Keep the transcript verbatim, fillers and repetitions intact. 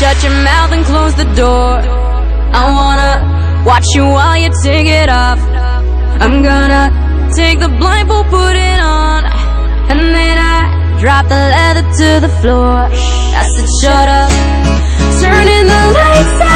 shut your mouth and close the door. I wanna watch you while you take it off. I'm gonna take the blindfold, put it on, and then I drop the leather to the floor. I said shut up, turning the lights out.